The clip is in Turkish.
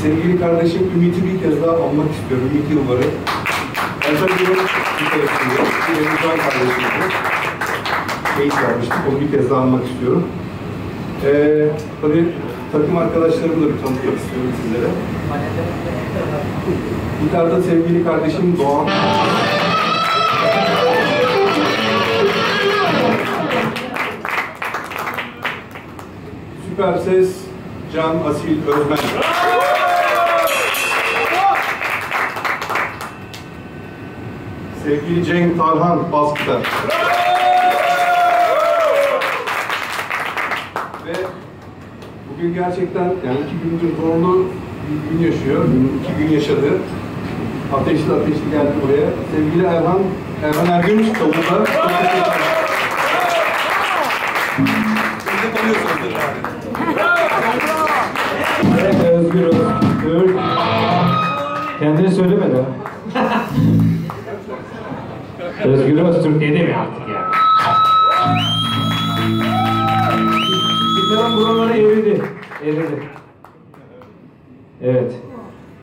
sevgili kardeşim Ümit'i bir kez daha almak istiyorum. Ümit Yılvar'ı. Elbette bir tarafında bir Emrecan kardeşimdi. Eğitim vermiştik. Onu bir kez daha almak istiyorum. Tabii takım arkadaşlarımı da bir tanıtmak istiyorum sizlere. Gitarda sevgili kardeşim Doğan. Süper ses Can Asil Özmen. Sevgili Cenk Tarhan bas gitar. Ve bugün gerçekten yani 2 gündür zorlu bir gün yaşıyor. 2 gün yaşadı. Ateşli geldi buraya. Sevgili Erhan Ergün davulda. Evet, Özgür. Kendini söylemedi. Özgür Öztürk dedi mi artık ya? Gitarın buraları eridi. Evet.